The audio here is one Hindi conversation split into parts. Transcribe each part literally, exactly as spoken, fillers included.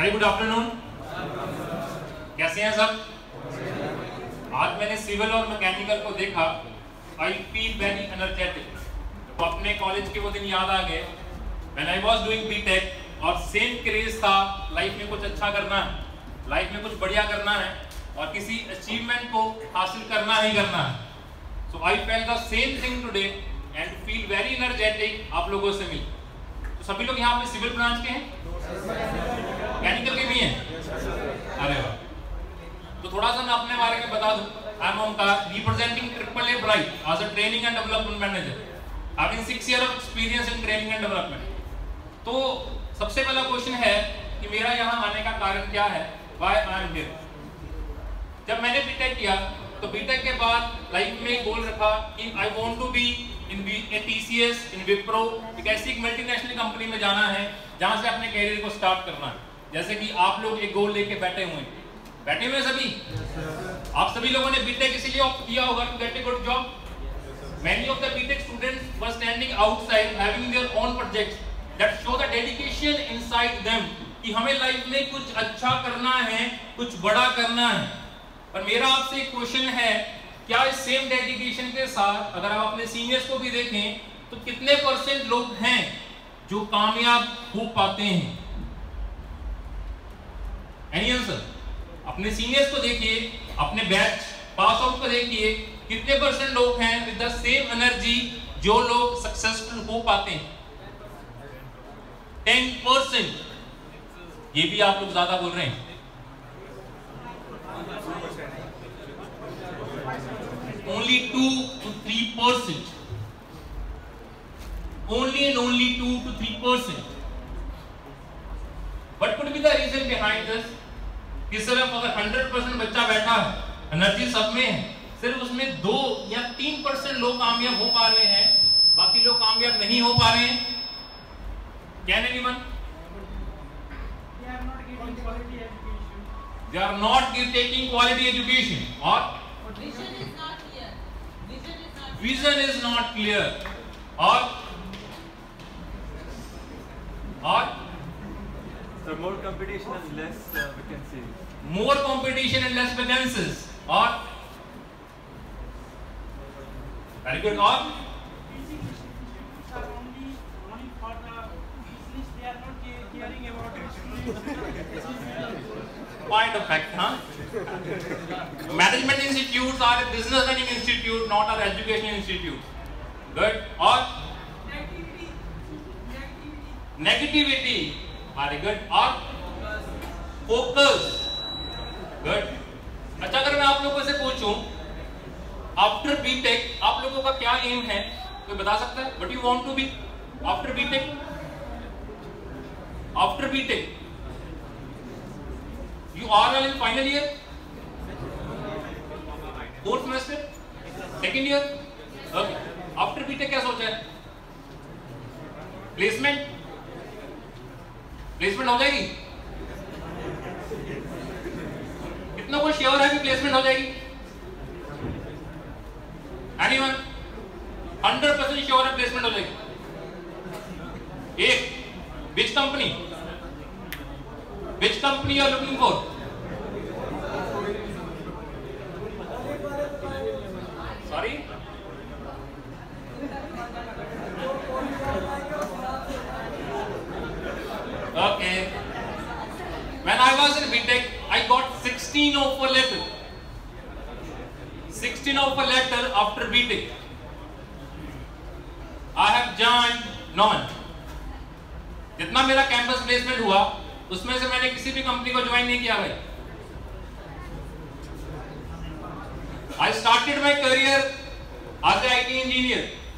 Very good afternoon. कैसे हैं सब? आज मैंने सिविल और मैकेनिकल को देखा। I feel very energetic. तो अपने कॉलेज के वो दिन याद आ गए when I was doing BTech और सेम क्रेज था, लाइफ में कुछ अच्छा करना है, लाइफ में कुछ बढ़िया करना है और किसी अचीवमेंट को हासिल करना ही करना है। So I felt the same thing today and feel very energetic आप लोगों से मिल। तो सभी लोग यहाँ पे सिविल ब्रांच के हैं, मैकेनिकल के भी हैं? अरे वाह। तो थोड़ा सा मैं अपने बारे में बता दूं। I am Omkar, representing triple A bright as a training and development manager. Having six year of experience in training and development. तो सबसे पहला क्वेश्चन है कि मेरा यहाँ आने का कारण क्या है, व्हाई आई एम हियर। जब मैंने बीटेक किया तो बीटेक के बाद लाइफ में गोल रखा कि I want to be in TCS, in Wipro, एक ऐसी एक मल्टीनेशनल कंपनी में जाना है जहां से अपने कैरियर को स्टार्ट करना है। जैसे कि आप लोग एक गोल लेके बैठे हुए हैं, बैठे हुए सभी। आप सभी लोगों ने बीटेक इसीलिए ऑप्ट किया होगा to get a good job. Many of the B Tech students were standing outside having their own projects that show the dedication inside them कि हमें लाइफ में कुछ अच्छा करना है, कुछ बड़ा करना है। पर मेरा आपसे एक क्वेश्चन है, क्या इस सेम डेडिकेशन के साथ अगर आप अपने सीनियर्स को भी देखें तो कितने परसेंट लोग हैं जो कामयाब हो पाते हैं? Any answer? अपने सीनियर्स को देखिए, अपने बैच पास आउट को देखिए, कितने परसेंट लोग हैं विद द सेम एनर्जी जो लोग सक्सेसफुल हो पाते हैं? Ten percent. ये भी आप लोग ज्यादा बोल रहे हैं। Only two to three percent. Only and only two to three percent. What could be the reason behind this? कि सिर्फ अगर हंड्रेड परसेंट बच्चा बैठा है, एनर्जी सब में है, सिर्फ उसमें दो या तीन परसेंट लोग कामयाब हो पा रहे हैं, बाकी लोग कामयाब नहीं हो पा रहे हैं। Can anyone? They are not taking quality education. Or vision is not clear. Vision is not. Vision is not clear. Or or So more competition and less uh, vacancies. More competition and less vacancies. Or very good. Or point of fact, huh? Management institutes are a business learning institute, not an educational institute. Good. Or Negativity. Negativity. negativity. Very good. Or focus. Good. अच्छा, अगर मैं आप लोगों से पूछूं आफ्टर बीटेक आप लोगों का क्या एम है, कोई बता सकता है? What you want to be after BTech? After BTech you are all in final year, fourth semester, second year. Okay. After B Tech क्या सोचा है? प्लेसमेंट प्लेसमेंट हो जाएगी? कितना कोई श्योर है कि प्लेसमेंट हो जाएगी? एनीवन? हंड्रेड परसेंट श्योर है प्लेसमेंट हो जाएगी? एक, which company? Which company you are looking for? Sorry? Okay. When I was in B Tech, I got sixteen offer letter. sixteen offer letter after B Tech. I have joined none. जितना मेरा कैंपस प्लेसमेंट हुआ उसमें से मैंने किसी भी कंपनी को ज्वाइन नहीं किया भाई। I started my career as a I T engineer,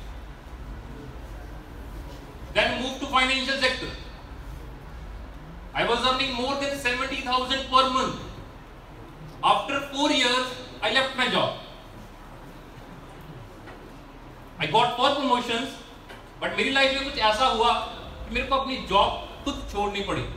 then moved to financial sector. I was earning more than seventy thousand per month. After four years, I left my job. I got four promotions, but मेरी लाइफ में कुछ ऐसा हुआ कि मेरे को अपनी जॉब खुद छोड़नी पड़ी।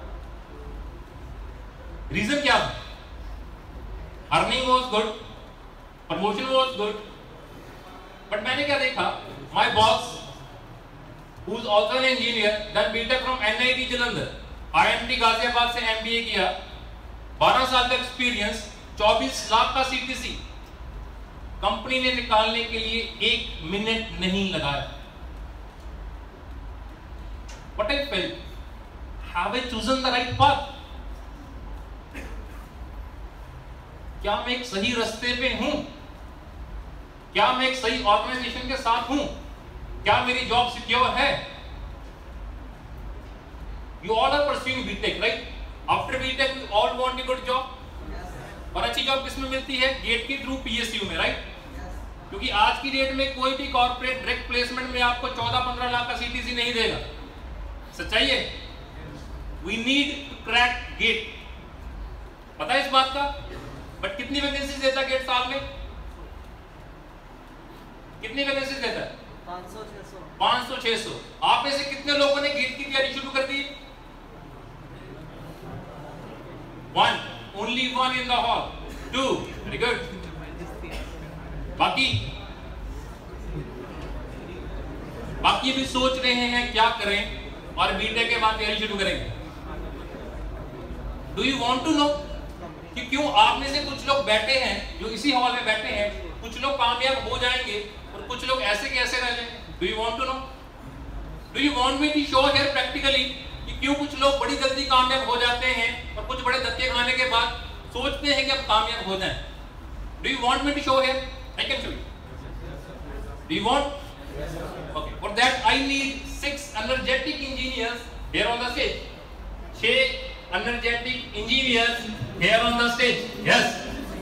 रीजन क्या था? Earning was good, promotion was good, but मैंने क्या देखा, my boss who is also an engineer, done BTech from N I T Jalandhar, IIT Ghaziabad से एमबीए किया, बारह साल का एक्सपीरियंस, चौबीस लाख का सीटीसी, कंपनी ने निकालने के लिए एक मिनट नहीं लगाया। What I felt, have I chosen the right path? क्या मैं एक सही रास्ते पे हूं? क्या मैं एक सही ऑर्गेनाइजेशन के साथ हूं? क्या मेरी जॉब सिक्योर है? You all are pursuing B Tech, right? After B Tech, you all want a good job. और अच्छी जॉब किसमें मिलती है? गेट के थ्रू पीएसयू में, राइट? क्योंकि आज की डेट में कोई भी कॉर्पोरेट डायरेक्ट प्लेसमेंट में आपको चौदह पंद्रह लाख का सीटीसी नहीं देगा। सच्चाई है? We need to crack GATE. पता है इस बात का? बट कितनी वैकेंसी देता है गेट साल में? कितनी वैकेंसी देता है? पाँच सौ छह सौ। आप में से कितने लोगों ने गेट की तैयारी शुरू कर दी? One, only one in the hall. Two, very good. बाकी बाकी भी सोच रहे हैं क्या करें और बीटेक के बाद तैयारी शुरू करेंगे। Do you want to know कि क्यों आप में से कुछ लोग बैठे हैं जो इसी हॉल में बैठे हैं, कुछ लोग कामयाब हो जाएंगे और कुछ लोग ऐसे के ऐसे रह जाएंगे? Do you want to know? Do you want me to show here practically कि क्यों कुछ लोग बड़ी जल्दी कामयाब हो जाते हैं और कुछ बड़े धक्के खाने के बाद सोचते हैं कि अब कामयाब हो जाएं? Do you want me to show here? I can show you. Do you want? Okay. For that I need six energetic engineers here on the stage. छह energetic engineers here on the stage. Yes.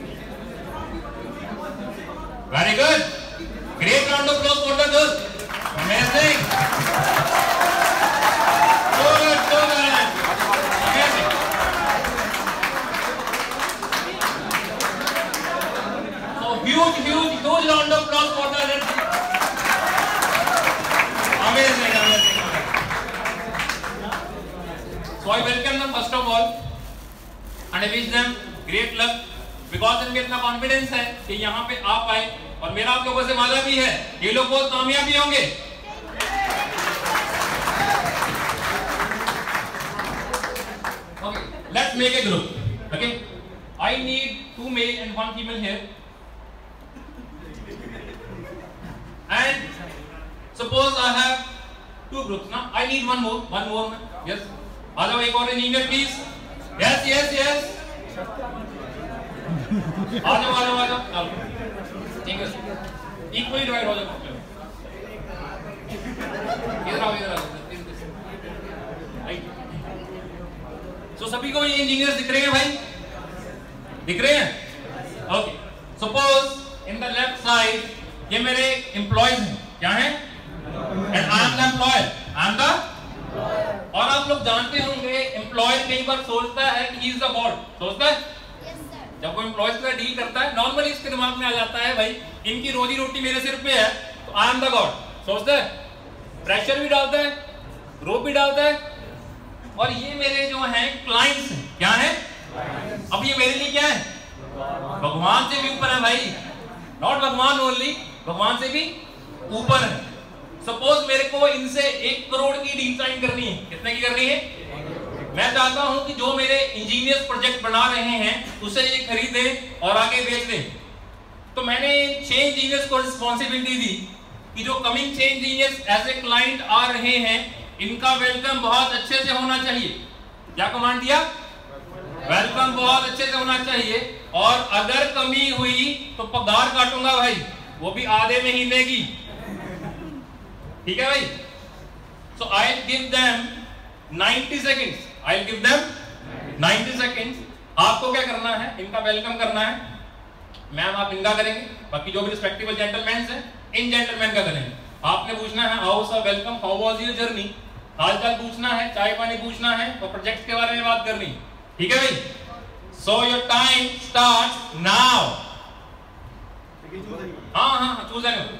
Very good. Great round of applause for the girls. Amazing. So good, so good. Amazing. So huge, huge, huge round of applause for the girls. Amazing, amazing. So I welcome them first of all, and I wish them great luck because इनमें इतना कॉन्फिडेंस है कि यहाँ पे आ पाए, और मेरा आप लोगों से वादा भी है ये लोग बहुत कामयाबी होंगे। Okay, let's make a group. Okay, I need two male and one female here. And suppose I have two groups now. I need one more, one more. Yes. आ जाओ एक और engineer please. Yes, yes, yes. आ जाओ, आ जाओ, आ जाओ। ठीक है। इक्वली डिवाइड हो जाओ। इधर आओ, इधर आओ। राइट। सो सभी को ये इंजीनियर्स दिख रहे हैं भाई? दिख रहे हैं? Okay. Suppose in the left side ये मेरे एम्प्लॉयज हैं। क्या हैं? And I am the employer. I am the, और आप लोग जानते होंगे एम्प्लॉयर कई बार सोचता है कि ही इज द बॉस। सोचता है? Yes sir. जब वो एम्प्लॉयज के साथ डील करता है नॉर्मली इसके दिमाग में आ जाता है भाई इनकी रोजी रोटी मेरे सिर पे है तो आई एम द गॉड। सोचता है? प्रेशर भी डालता है, रोप भी डालता है, और ये मेरे जो हैं क्लाइंट्स हैं। क्या है? अब ये मेरे लिए क्या है? भगवान से भी ऊपर है भाई। नॉट भगवान ओनली, भगवान से भी ऊपर है। सपोज मेरे को इनसे एक करोड़ की डील साइन करनी है। कितने की करनी है? मैं चाहता हूं कि जो मेरे इंजीनियर्स प्रोजेक्ट बना रहे हैं उसे ये खरीदें और आगे बेच दें। तो मैंने छह इंजीनियर्स को रिस्पॉन्सिबिलिटी दी कि जो कमिंग छह इंजीनियर्स एज ए क्लाइंट आ रहे हैं इनका वेलकम बहुत अच्छे से होना चाहिए। क्या कमांड दिया? वेलकम बहुत अच्छे से होना चाहिए, और अगर कमी हुई तो पगार काटूंगा भाई, वो भी आधे महीने की। ठीक है भाई? So I give them ninety seconds. I give them ninety seconds. आपको क्या करना है? इनका वेलकम करना है। मैम आप इनका करेंगे, बाकी जो भी रिस्पेक्टेबल जेंटलमैन हैं इन जेंटलमैन का करेंगे। आपने पूछना है how sir welcome, how was your journey, हालचाल पूछना है, चाय पानी पूछना है, और प्रोजेक्ट के बारे में बात करनी। ठीक है भाई? So your time starts now. हाँ हाँ चूज एनी।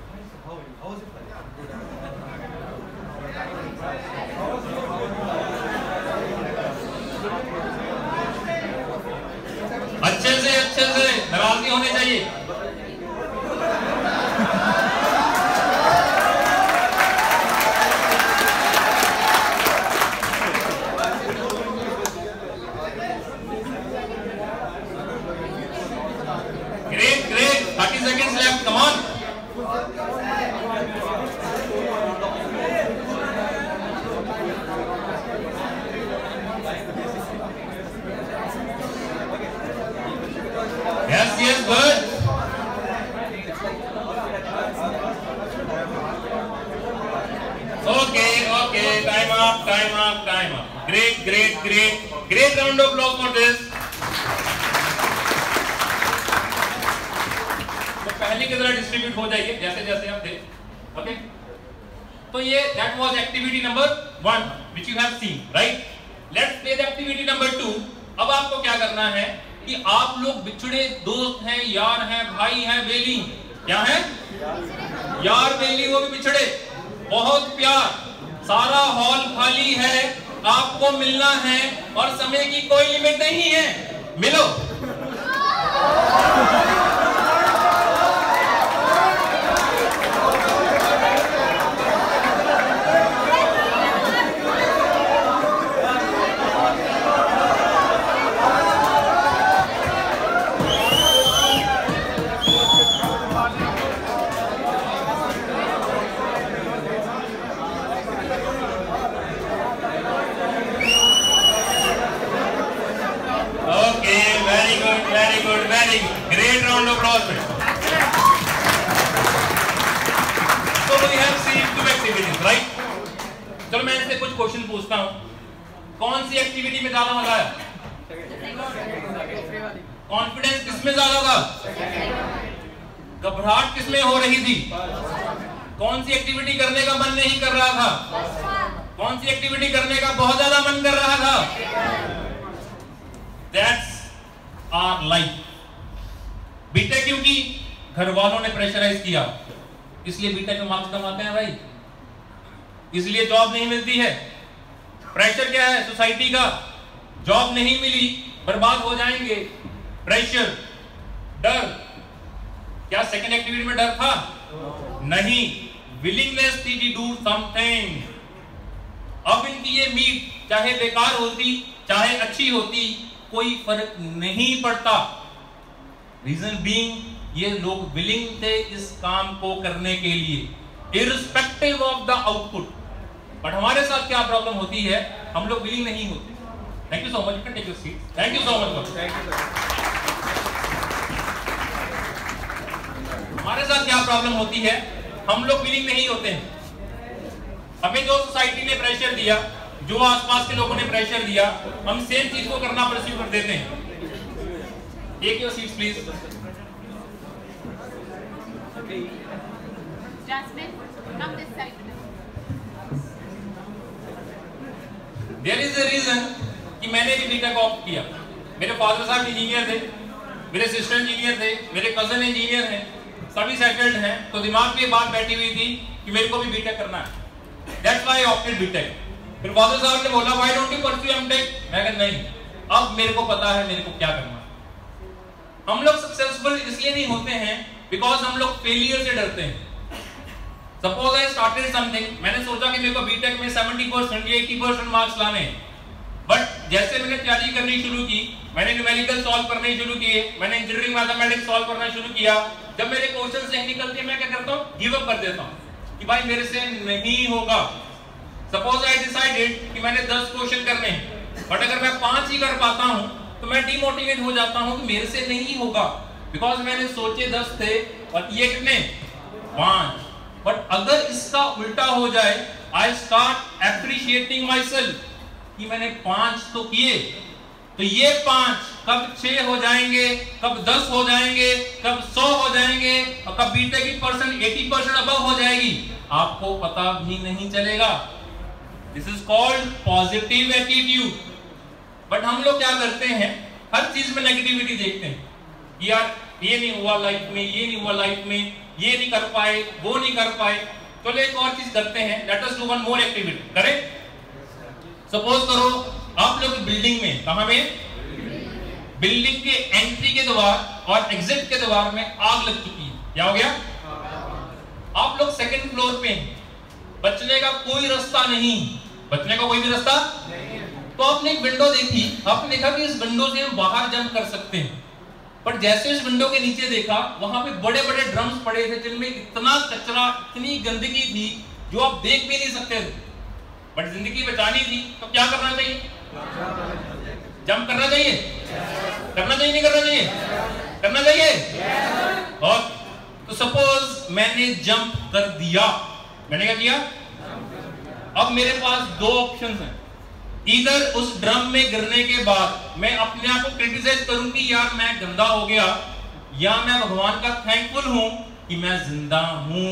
अच्छे से अच्छे से नाराजगी होनी चाहिए। Okay, time up, time up, time up. Great, great, great, great round of applause for this. तो पहले की तरह डिस्ट्रीब्यूट हो जाइए जैसे जैसे आप थे. Okay? तो ये that was activity number one which you have seen, right? Let's play the activity number two. अब आपको क्या करना है कि आप लोग बिछड़े दोस्त हैं, यार हैं, भाई हैं, बेली क्या हैं? यार बेली वो भी बिछड़े, बहुत प्यार, सारा हॉल खाली है, आपको मिलना है और समय की कोई लिमिट नहीं है, मिलो. Great round of applause. So we have seen two activities, right? चलो मैं इनसे कुछ क्वेश्चन पूछता हूँ. कौन सी एक्टिविटी में ज्यादा मजा आया? कॉन्फिडेंस किसमें ज्यादा था? घबराहट किसमें हो रही थी? कौन सी एक्टिविटी करने का मन नहीं कर रहा था? कौन सी एक्टिविटी करने का बहुत ज्यादा मन कर रहा था? That's our life. बीटेक क्योंकि घर वालों ने प्रेशराइज किया, इसलिए बीटेक में मार्क्स कम आते हैं भाई, इसलिए जॉब नहीं मिलती है. प्रेशर क्या है सोसाइटी का? जॉब नहीं मिली बर्बाद हो जाएंगे. प्रेशर, डर. क्या सेकंड एक्टिविटी में डर था? नहीं. विलिंगनेस थी टू डू समथिंग. अब इनकी ये मीट चाहे बेकार होती चाहे अच्छी होती कोई फर्क नहीं पड़ता. रीजन बीइंग ये लोग विलिंग थे इस काम को करने के लिए irrespective of the output. But हमारे साथ क्या प्रॉब्लम होती है, हम लोग विलिंग नहीं होते. Thank you so much. You can take your seat. Thank you so much. हमारे साथ क्या प्रॉब्लम होती है, हम लोग विलिंग नहीं होते हैं. हमें जो सोसाइटी ने प्रेशर दिया, जो आसपास के लोगों ने प्रेशर दिया, हम सेम चीज को करना परस्यू कर देते हैं. Take your seats, please. Jasmine, come this side. There is a reason कि मैंने भी बीटेक ऑप्ट किया. मेरे फादर साहब इंजीनियर थे, मेरे सिस्टर इंजीनियर थे, मेरे कजन इंजीनियर हैं, सभी सेटल्ड हैं. तो दिमाग में बात बैठी हुई थी कि मेरे को भी बीटेक करना है. That's why I opted BTech. फिर फादर साहब ने बोला why don't you pursue MTech? मैं कहा नहीं, अब मेरे को पता है मेरे को क्या करना है. हम लोग सक्सेसफुल इसलिए नहीं होते हैं बिकॉज हम लोग फेलियर से डरते हैं. सपोज आई स्टार्टेड समथिंग, मैंने सोचा कि मेरे को बीटेक में सेवेंटी परसेंट या एटी परसेंट मार्क्स लाने हैं. बट जैसे मैंने तैयारी करनी शुरू की, मैंने न्यूमेरिकल सॉल्व करने शुरू किए, मैंने इंजीनियरिंग मैथमेटिक्स सॉल्व करना शुरू किया. जब मेरे क्वेश्चन नहीं निकलते मैं क्या करता हूँ, गिव अप कर देता हूँ कि भाई मेरे से नहीं होगा. सपोज आई डिसाइडेड कि मैंने दस क्वेश्चन करने हैं, बट अगर मैं पांच ही कर पाता हूँ तो मैं डिमोटिवेट हो जाता हूं कि मेरे से नहीं होगा, बिकॉज मैंने सोचे दस थे और ये कितने, पांच. बट अगर इसका उल्टा हो जाए, I start appreciating myself कि मैंने पांच तो किए, तो ये पांच कब छह हो जाएंगे, कब दस हो जाएंगे, कब सौ हो जाएंगे और कब बीटेक की परसेंट एटी परसेंट अबव हो जाएगी, आपको पता भी नहीं चलेगा. This is called positive attitude. But हम लोग क्या करते हैं, हर चीज में नेगेटिविटी देखते हैं. यार ये नहीं हुआ लाइफ में, ये नहीं हुआ लाइफ में, ये नहीं कर पाए, वो नहीं कर पाए. चलो एक और चीज करते हैं, let us do one more activity. Correct? Suppose करो आप लोग बिल्डिंग में, कहां में, बिल्डिंग के एंट्री के द्वार और एग्जिट के द्वार में आग लग चुकी है. क्या हो गया? आप लोग सेकंड फ्लोर पे, बचने का कोई रास्ता नहीं, बचने का कोई भी रास्ता नहीं. तो आपने एक विंडो देखी, आपने देखा कि इस विंडो से हम बाहर जंप कर सकते हैं. पर जैसे इस विंडो के नीचे देखा, वहां पे बड़े बड़े ड्रम्स पड़े थे जिनमें इतना कचरा, इतनी गंदगी थी जो आप देख भी नहीं सकते थे. बट जिंदगी बचानी थी तो क्या करना चाहिए? जंप करना चाहिए. करना चाहिए नहीं करना चाहिए? करना चाहिए. और तो सपोज मैंने जंप कर दिया, मैंने क्या किया? अब मेरे पास दो ऑप्शंस हैं, इधर उस ड्रम में गिरने के बाद मैं अपने आप को क्रिटिसाइज करूं कि यार मैं गंदा हो गया, या मैं भगवान का थैंकफुल हूं कि मैं जिंदा हूं,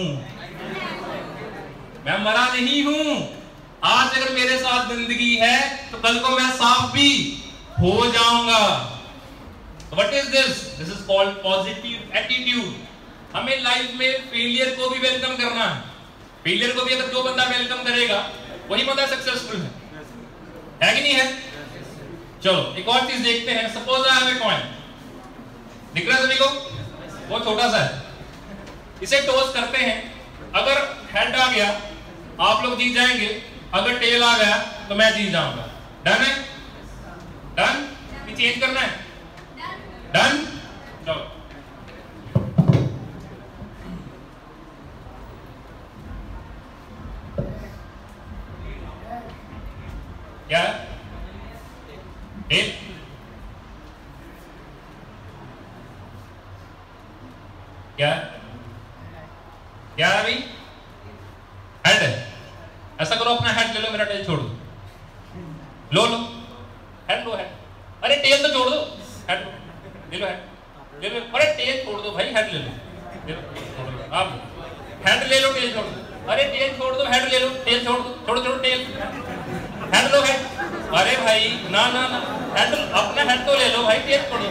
मैं मरा नहीं हूं। आज अगर मेरे साथ जिंदगी है तो कल को मैं साफ भी हो जाऊंगा। What is this? This is called positive attitude. हमें लाइफ में फेलियर को भी वेलकम करना है। फेलियर को भी अगर जो बंदा वेलकम करेगा वही बंदा सक्सेसफुल है, है कि नहीं है? चलो एक और चीज देखते हैं। Suppose I have a coin, दिख रहा है सभी को? बहुत छोटा सा है, इसे टॉस करते हैं। अगर हेड आ गया आप लोग जीत जाएंगे, अगर टेल आ गया तो मैं जीत जाऊंगा। डन है? डन? चेंज करना है? डन? चलो क्या टेल? क्या क्या है अभी? हेड है। ऐसा करो अपना हेड ले लो, मेरा टेल छोड़ दो। लो लो हेड लो, हेड। अरे टेल तो छोड़ दो, हेड ले लो, हेड ले लो। अरे टेल छोड़ दो भाई, हेड ले लो, ले लो आप हेड ले लो, टेल छोड़ दो। अरे टेल छोड़ दो, हेड ले लो, टेल छोड़ दो, छोड़ो छोड़ो टेल, हेड लो, हेड। अरे भाई ना ना ना, हेड अपना हेड तो ले लो भाई, टेल छोड़ो।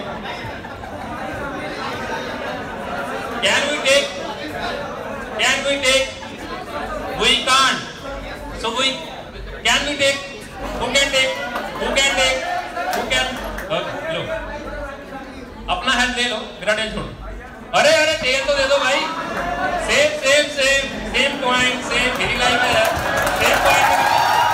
Can we take? Can we take? We can't. So we can we take? Who can take? Who can take? Who can? Okay, लो अपना हेड ले लो, मेरा टेल छोड़ो। अरे अरे टेल तो दे दो भाई। Same same same same point, same मेरी लाइफ में है, सेम पॉइंट।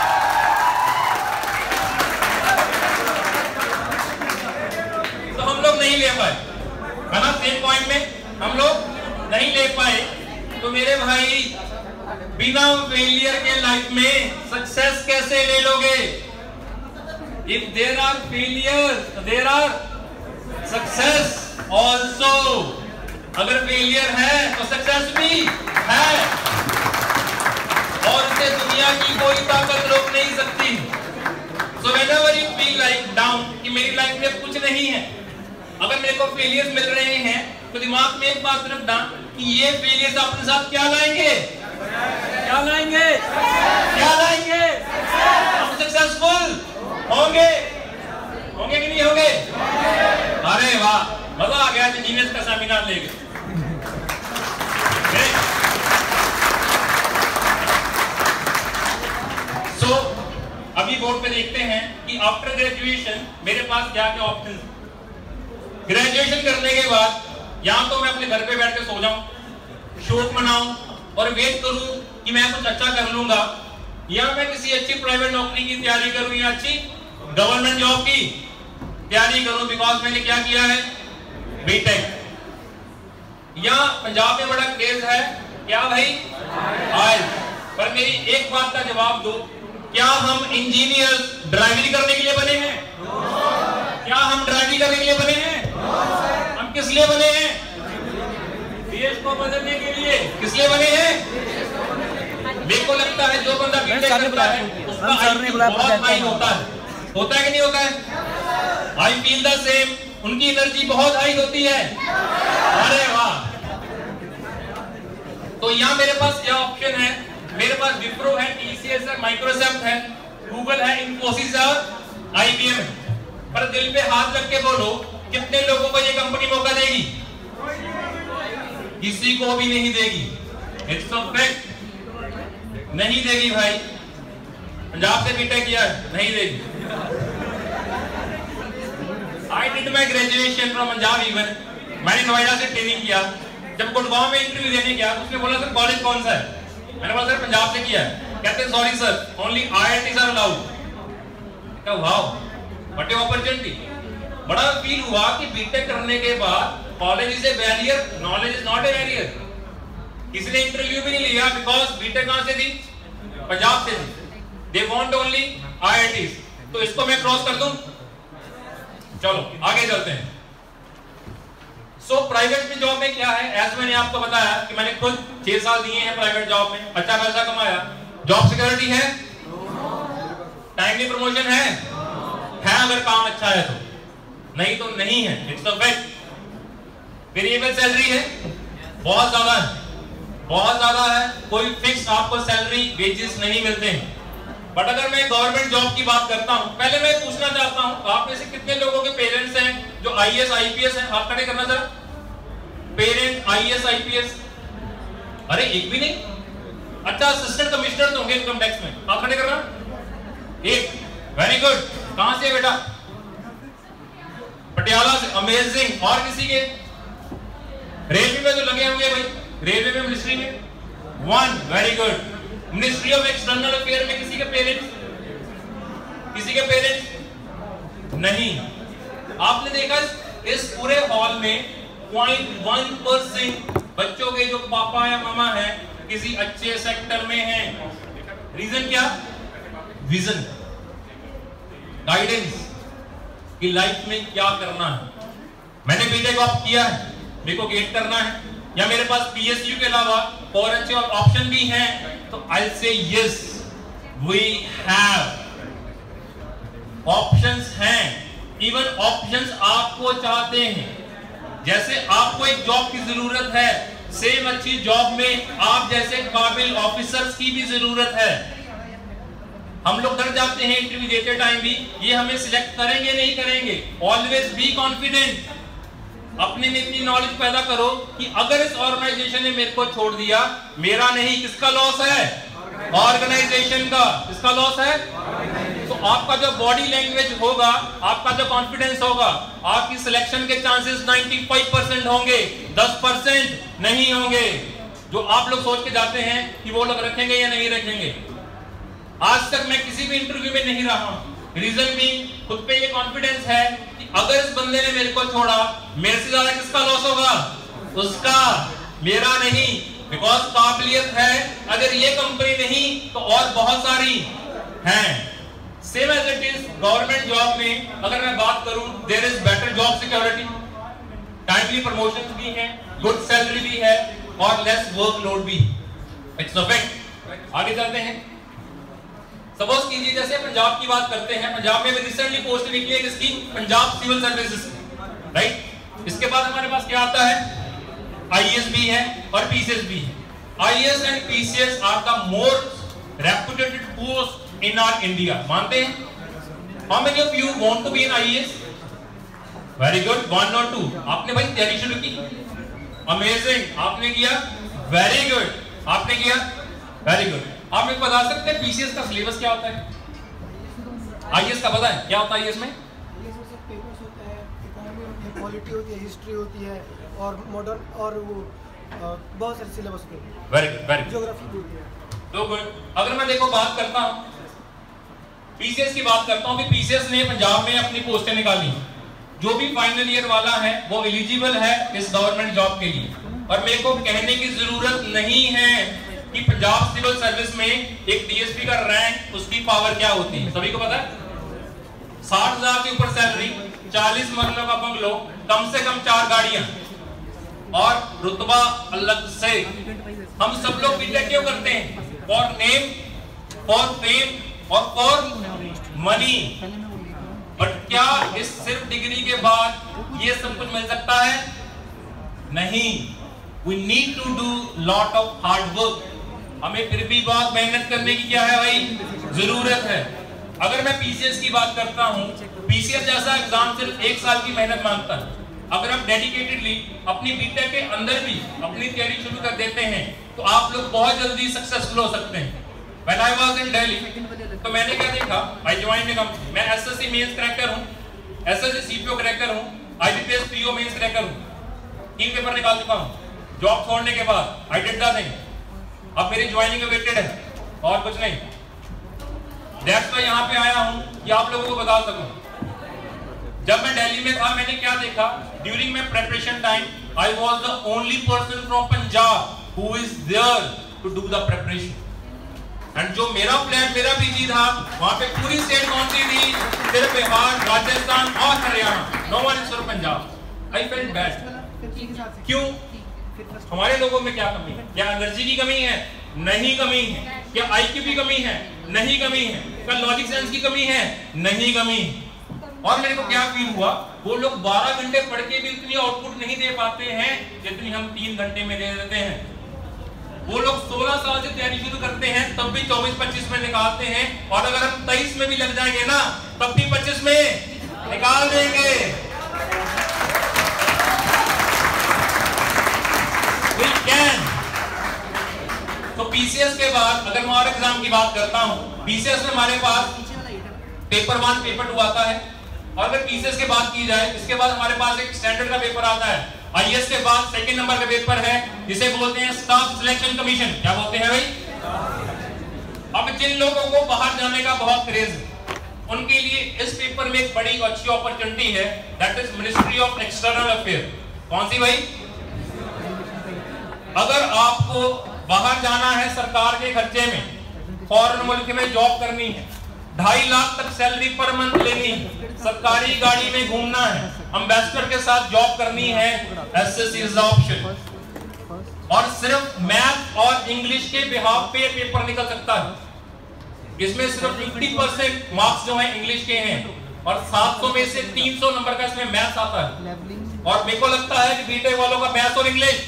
तो हम लोग नहीं ले पाए, है ना? सेम पॉइंट में हम लोग नहीं ले पाए। तो मेरे भाई बिना फेलियर के लाइफ में सक्सेस कैसे ले लोगे? If there are failure there are success also. अगर फेलियर है तो सक्सेस भी है, और इसे दुनिया की कोई ताकत रोक नहीं सकती। So whenever you feel like down कि मेरी लाइफ में कुछ नहीं है, अगर मेरे को फेलियर्स मिल रहे हैं तो दिमाग में एक बात रखना कि ये फेलियर्स अपने साथ क्या लाएंगे? क्या लाएंगे? क्या लाएंगे? हम सक्सेसफुल होंगे, होंगे कि नहीं होंगे? अरे वाह, मजा आ गया। इंजीनियर्स का सेमिनार लेके। सो अभी बोर्ड पे देखते हैं कि आफ्टर ग्रेजुएशन मेरे पास क्या क्या ऑप्शंस। ग्रेजुएशन करने के बाद या तो मैं अपने घर पे बैठ के सो जाऊं, शौक मनाऊं और वेट करूं कि मैं कुछ अच्छा कर लूंगा, या मैं किसी अच्छी प्राइवेट नौकरी की तैयारी करूं या अच्छी गवर्नमेंट जॉब की तैयारी करूं। बिकॉज मैंने क्या किया है? बीटेक। या पंजाब में बड़ा क्रेज है क्या भाई? आइल्स। पर मेरी एक बात का जवाब दो, क्या हम इंजीनियर्स ड्राइविंग करने के लिए बने हैं? क्या हम ड्राइविंग करने के लिए बने हैं? हम किस लिए बने हैं? देश को बदलने के लिए। किस लिए बने हैं? मेरे को लगता है जो बंदा बीटेक करता है उसका आईक्यू बहुत हाई होता है। होता है कि नहीं होता है? I feel the same. उनकी एनर्जी बहुत हाई होती है। अरे वाह। तो यहाँ मेरे पास क्या ऑप्शन है? मेरे पास विप्रो है, टीसीएस है, माइक्रोसॉफ्ट है, गूगल है, इन्फोसिस है और आईबीएम है। पर दिल पे हाथ रख के बोलो, कितने लोगों को ये कंपनी मौका देगी? किसी को भी नहीं देगी। इट्स अ फैक्ट, नहीं देगी भाई। पंजाब से बीटेक किया है, नहीं देगी। I did my graduation from Punjab even. मैंने नोएडा से ट्रेनिंग किया। जब गुड़गांव में इंटरव्यू देने गया तो उसने बोला सर कॉलेज कौन सा है? मैंने बोला सर पंजाब से किया है। कहते हैं sorry sir, only IITs are allowed. Wow, what a opportunity. बड़ा फील हुआ कि बीटेक करने के बाद college is a barrier, knowledge is not a barrier. किसी ने इंटरव्यू भी नहीं लिया बिकॉज बीटेक कहां से थी? पंजाब से थी। They want only IITs. तो इसको मैं क्रॉस कर दूं? चलो आगे चलते हैं। सो so, प्राइवेट में जॉब में क्या है? एज मैंने आपको बताया कि मैंने खुद छह साल दिए हैं प्राइवेट जॉब में, अच्छा पैसा कमाया, जॉब सिक्योरिटी है, टाइमली प्रमोशन है है अगर काम अच्छा है तो, नहीं तो नहीं है, it's a fact. Variable salary है, बहुत ज्यादा है, बहुत ज्यादा है, कोई फिक्स आपको सैलरी वेजेस नहीं मिलते हैं। बट अगर मैं गवर्नमेंट जॉब की बात करता हूं, पहले मैं पूछना चाहता हूं आप में से कितने लोगों के पेरेंट्स हैं जो आईएएस आईपीएस हैं? हाथ खड़े करना जरा। Parent IAS IPS? अरे एक भी नहीं। अच्छा, असिस्टेंट कमिश्नर होंगे इनकम टैक्स में, हाथ खड़े करना। एक, वेरी गुड। कहां से बेटा? पटियाला से, अमेजिंग। और किसी के? रेलवे में तो लगे होंगे भाई, रेलवे में, मिनिस्ट्री में, one, very good. Ministry of external affair में किसी के पेरेंट्स? किसी के पेरेंट्स नहीं। आपने देखा इस पूरे हॉल में पॉइंट वन परसेंट बच्चों के जो पापा या मामा हैं किसी अच्छे सेक्टर में हैं। रीजन क्या? विजन, गाइडेंस कि लाइफ में क्या करना है। मैंने बीटेक ऑप्ट किया है, मेरे को गेट करना है, या मेरे पास पीएसयू के अलावा और अच्छे ऑप्शन भी हैं, तो I say yes, we have options हैं। इवन ऑप्शंस आपको चाहते हैं, जैसे आपको एक जॉब की जरूरत है, सेम अच्छी जॉब में आप जैसे काबिल ऑफिसर्स की भी जरूरत है। हम लोग डर जाते हैं इंटरव्यू देते टाइम भी, ये हमें सिलेक्ट करेंगे नहीं करेंगे। ऑलवेज बी कॉन्फिडेंट, अपने में इतनी नॉलेज पैदा करो कि अगर इस ऑर्गेनाइजेशन ने मेरे को छोड़ दिया, मेरा नहीं, किसका लॉस है? ऑर्गेनाइजेशन का। किसका लॉस है? तो आपका जो बॉडी लैंग्वेज होगा, आपका जो कॉन्फिडेंस होगा, आपकी सिलेक्शन के चांसेस पचानवे परसेंट होंगे, दस परसेंट नहीं होंगे। जो आप लोग सोच के जाते हैं कि वो लोग रखेंगे या नहीं रखेंगे। आज तक मैं किसी भी इंटरव्यू में नहीं रहा हूं, रीजन भी खुद पे ये कॉन्फिडेंस है कि अगर इस बंदे ने मेरे को छोड़ा, मेरे से ज्यादा किसका लॉस होगा? उसका, मेरा नहीं। बिकॉज काबिलियत है, अगर ये कंपनी नहीं तो और बहुत सारी हैं। Same as it is government job में अगर मैं बात करूं, there is better job security, timely promotions भी हैं, गुड सैलरी भी है और लेस वर्कलोड भी। It's a fact. आगे चलते हैं। सपोज कीजिए जैसे पंजाब की बात करते हैं, पंजाब में रिसेंटली पोस्ट निकली है किसकी? पंजाब सिविल सर्विसेज की, राइट। इसके बाद हमारे पास क्या आता है? आईएएस भी है और पीसीएस भी है। IAS and PCS are the most reputed post in our India. मानते हैं? How many of you want to be an IAS? Very good, one और टू। आपने भाई तैयारी शुरू की, अमेजिंग। आपने किया, वेरी गुड। आपने किया, वेरी गुड। आप मेरे को बता सकते हैं पीसीएस का सिलेबस क्या होता है? आईएएस का पता है क्या होता है? आईएएस में पेपर्स होता है, इकोनॉमी होती है, पॉलिटी होती है, हिस्ट्री होती है और मॉडर्न और वो बहुत सारे सिलेबस होते हैं। Very good, very good. Geography होती है। तो गुड। अगर मैं देखो बात करता हूं पीसीएस की, बात करता हूं कि पीसीएस ने पंजाब में अपनी पोस्टें निकाली। जो भी फाइनल ईयर वाला है वो एलिजिबल है इस गवर्नमेंट जॉब के लिए। और मेरे को कहने की जरूरत नहीं है कि पंजाब सिविल सर्विस में एक डीएसपी का रैंक, उसकी पावर क्या होती है, सभी को पता है। साठ हजार के ऊपर सैलरी, चालीस मरलों का बंगलो, कम से कम चार गाड़ियां और रुतबा अलग से। हम सब लोग बीटेक क्यों करते हैं? फॉर नेम, फॉर फेम और फॉर मनी। बट क्या इस सिर्फ डिग्री के बाद ये सब कुछ मिल सकता है? नहीं। We need to do lot of hard work. हमें फिर भी बहुत मेहनत करने की क्या है भाई? जरूरत है। अगर मैं पीसीएस की बात करता हूँ, पीसीएस जैसा एग्जाम सिर्फ एक साल की मेहनत मांगता है। अगर आप डेडिकेटेडली अपनी बीटेक के अंदर भी अपनी तैयारी शुरू कर देते हैं तो आप लोग बहुत जल्दी सक्सेसफुल हो सकते हैं। When I was in Delhi, तो मैंने क्या देखा? I joined a company. मैं एसएससी मेंस क्रैकर हूँ, एसएससी सीपीओ क्रैकर हूँ, आईबीपीएस पीओ मेंस क्रैकर हूँ, तीन पेपर निकाल चुका हूँ। जॉब छोड़ने के बाद I did nothing. अब मेरी ज्वाइनिंग अवेटेड है और कुछ नहीं। That's why यहाँ पे आया हूँ कि आप लोगों को बता सकूं। जब मैं दिल्ली में था मैंने क्या देखा? During my preparation time, I was the only person from Punjab who is there to do the preparation. And जो मेरा प्लान, मेरा पीजी था, वहाँ पे पूरी स्टेट कौन सी थी? सिर्फ बिहार, राजस्थान और Haryana. No one is from Punjab. I felt bad. क्यों? हमारे लोगों में क्या कमी है? क्या एनर्जी की कमी है? नहीं कमी है। क्या आईक्यू की कमी है? नहीं कमी है। क्या लॉजिक सेंस की कमी है? नहीं कमी। और मेरे को क्या फील हुआ, वो लोग बारह घंटे पढ़ के भी इतनी आउटपुट नहीं दे पाते हैं जितनी हम तीन घंटे में दे देते हैं। वो लोग सोलह साल से तैयारी शुरू करते हैं तब भी चौबीस पच्चीस में निकालते हैं, और अगर हम तेईस में भी लग जाएंगे ना तब भी पच्चीस में निकाल देंगे। We can। तो पीसीएस के बाद अगर मैं और एग्जाम की बात करता हूं, पीसीएस में हमारे पास पेपर वन पेपर टू आता है, और अगर पीसीएस के बात की जाए इसके बाद हमारे पास एक स्टैंडर्ड का पेपर आता है। आईएएस के बाद सेकंड नंबर का पेपर है जिसे बोलते हैं स्टाफ सिलेक्शन कमीशन। क्या बोलते हैं भाई? अब जिन लोगों को बाहर जाने का बहुत क्रेज है उनके लिए इस पेपर में एक बड़ी अच्छी अपॉर्चुनिटी है, that is ministry of external affair. कौन सी भाई? अगर आपको बाहर जाना है सरकार के खर्चे में, फॉरेन मुल्क में जॉब करनी है, ढाई लाख तक सैलरी पर मंथ लेनी है, सरकारी गाड़ी में घूमना है, एम्बेसडर के साथ जॉब करनी है, एसएससी इज द ऑप्शन। और सिर्फ मैथ और इंग्लिश के बिहाफ पे पेपर निकल सकता है। इसमें सिर्फ पचास परसेंट मार्क्स जो है इंग्लिश के हैं, और सात सौ में से तीन सौ नंबर का इसमें मैथ्स आता है। और मेरे को लगता है कि बीटेक वालों का मैथ्स और इंग्लिश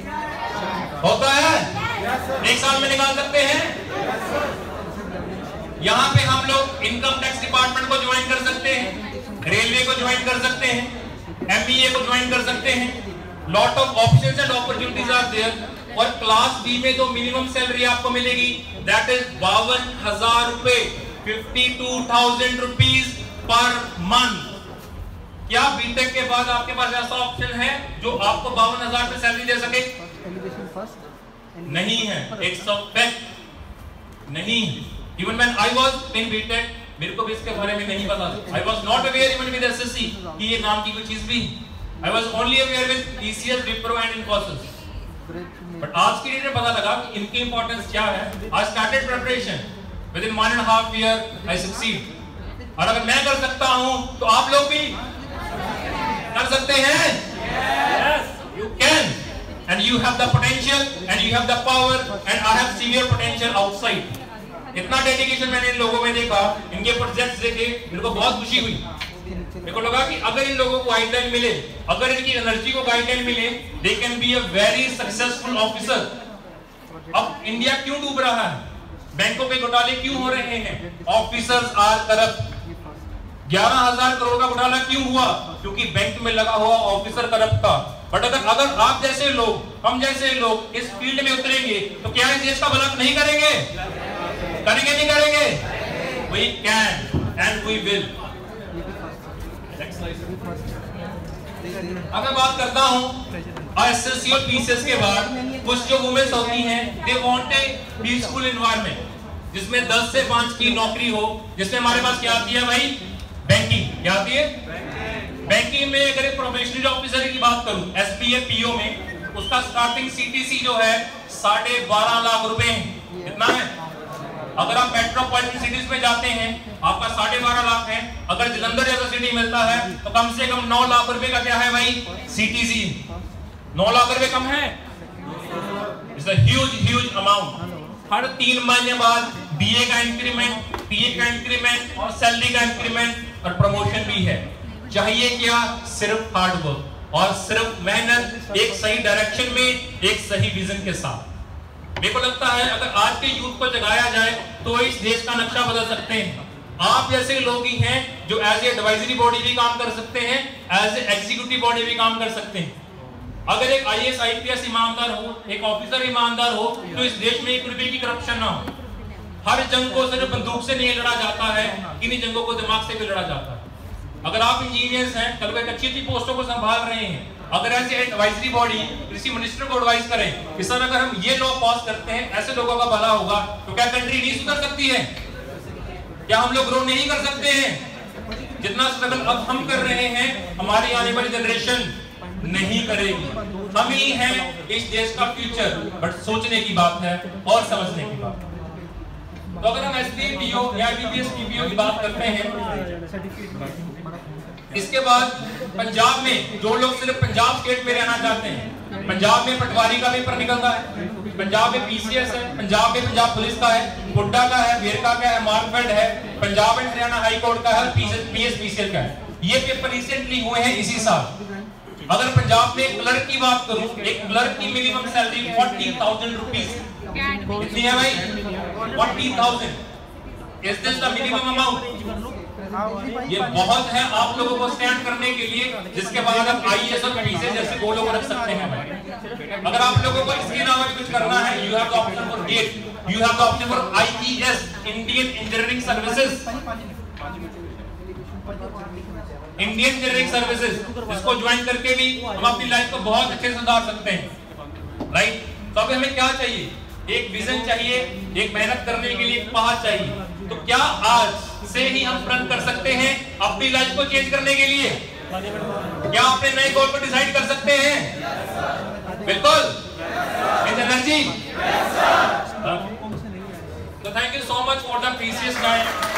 होता है, एक साल में निकाल सकते हैं। यहाँ पे हम लोग इनकम टैक्स डिपार्टमेंट को ज्वाइन कर सकते हैं, रेलवे को ज्वाइन कर सकते हैं, एमबीए को ज्वाइन कर सकते हैं। Lot of options and opportunities are there. और क्लास बी में जो मिनिमम सैलरी आपको मिलेगी दैट इज बावन हजार रुपए, fifty two thousand rupees per month. क्या बीटेक के बाद आपके पास ऐसा ऑप्शन है जो आपको बावन हजार पे सैलरी दे सके? नहीं है, इट्स अ फैक्ट। नहीं। Even when I was in B Tech, मेरे को भी इसके बारे में नहीं पता था। I was not aware even with S S C कि ये नाम की कोई चीज भी। I was only aware with T C S, Wipro and Infosys। But आज की डेट में पता लगा कि इनकी इंपॉर्टेंस क्या है। I started preparation within one and a half year I succeed। और अगर मैं कर सकता हूँ तो आप लोग भी कर सकते हैं। Yes, you can, and you have the potential, and you have the power, and I have severe potential outside। इतना डेडिकेशन मैंने इन लोगों में देखा, इनके प्रोजेक्ट्स देखे, मेरे को बहुत खुशी हुई। मेरे को लगा कि अगर इन लोगों को गाइडलाइन मिले, अगर इनकी एनर्जी को गाइडलाइन मिले, they can be a very successful officer. अब इंडिया क्यों डूब रहा है? बैंकों के घोटाले क्यों हो रहे हैं? Officers are corrupt. ग्यारह हजार करोड़ का घोटाला क्यों हुआ? क्योंकि बैंक में लगा हुआ ऑफिसर करप्ट था। बट अगर अगर आप जैसे लोग, हम जैसे लोग इस फील्ड में उतरेंगे तो क्या इस देश का भला नहीं करेंगे? करेंगे नहीं करेंगे? We can and we will। अब मैं बात करता हूँ एसएससी और पीसीएस के बाद कुछ जो वुमेन्स होती हैं, they want a peaceful environment जिसमें दस से पाँच की नौकरी हो, जिसमें हमारे पास क्या आती है भाई? बैंकिंग। क्या आती है? बैंकिंग में अगर एक प्रोबेशनरी ऑफिसर की बात करूं, एसपीए पीओ में, उसका स्टार्टिंग सीटीसी जो है साढ़े बारह लाख रुपए है। कितना है? अगर आप मेट्रोपॉलिटन सिटीज में जाते हैं आपका साढ़े बारह लाख है। अगर जलंधर जैसा सिटी मिलता है तो कम से कम नौ लाख रुपए का क्या है भाई? सीटीसी। नौ लाख रुपए कम है? It's a huge huge amount. हर तीन महीने बाद बीए का इंक्रीमेंट, पीए का इंक्रीमेंट और सैलरी का इंक्रीमेंट और प्रमोशन भी है। चाहिए क्या? सिर्फ हार्ड वर्क और सिर्फ मेहनत, एक सही डायरेक्शन में, एक सही विजन के साथ। मेरे को लगता है अगर आज के यूथ को जगाया जाए तो इस देश का नक्शा बदल सकते हैं। आप जैसे लोग ही हैं जो एज ए एडवाइजरी बॉडी भी काम कर सकते हैं, एज ए एग्जीक्यूटिव बॉडी भी काम कर सकते हैं। अगर एक आईएएस आईपीएस ईमानदार हो, एक ऑफिसर ईमानदार हो, तो इस देश में एक रुपए की करप्शन ना हो। हर जंग को सिर्फ बंदूक से नहीं लड़ा जाता है, इन्हीं जंगों को दिमाग से भी लड़ा जाता है। अगर आप इंजीनियर्स हैं, कल को एक अच्छी अच्छी पोस्टों को संभाल रहे हैं, अगर ऐसे एडवाइजरी बॉडी कृषि मिनिस्टर को एडवाइस करें कि सर अगर हम ये लॉ पास करते हैं ऐसे लोगों का भला होगा, तो क्या कंट्री नहीं सुधर सकती है? क्या हम लोग ग्रो नहीं कर सकते हैं? जितना स्ट्रगल अब हम कर रहे हैं हमारी आने वाली जनरेशन नहीं करेगी। हम ही हैं इस देश का फ्यूचर। बट सोचने की बात है और समझने की बात है। तो अगर हम एसपीए पीओ या आईपीएस पीपीओ की बात करते हैं, इसके बाद पंजाब में जो लोग सिर्फ पंजाब स्टेट में रहना चाहते हैं, पंजाब में पटवारी का पेपर निकलता है, पंजाब में पीसीएस है, पंजाब में पंजाब पुलिस का है, हुड्डा का है, वेरका का है, मार्कफेड है, Punjab and Haryana high court का है, पीएसपीसीएल का है। ये पेपर रिसेंटली हुए हैं इसी साल। अगर पंजाब में क्लर्क की बात करूं, एक क्लर्क की minimum salary forty thousand rupees कितनी है भाई? Forty thousand. Is this the minimum amount? ये बहुत है आप लोगों को स्टैंड करने के लिए, जिसके बाद आप आईएएस और पीसीएस जैसे गोलों को रख सकते हैं। अगर आप लोगों को इसके अलावा भी कुछ करना है, you have the option for GATE, you have the option for IES, Indian engineering services, Indian engineering services, जिसको ज्वाइन करके भी हम अपनी लाइफ को बहुत अच्छे से सुधार सकते हैं, राइट। तो अभी हमें क्या चाहिए? एक विजन चाहिए, एक मेहनत करने के लिए एक पहाड़ चाहिए। तो क्या आज से ही हम प्रण कर सकते हैं अपनी लाइफ को चेंज करने के लिए? क्या अपने नए गोल को डिसाइड कर सकते हैं? बिल्कुल, इज एनर्जी। तो thank you so much for the precious time.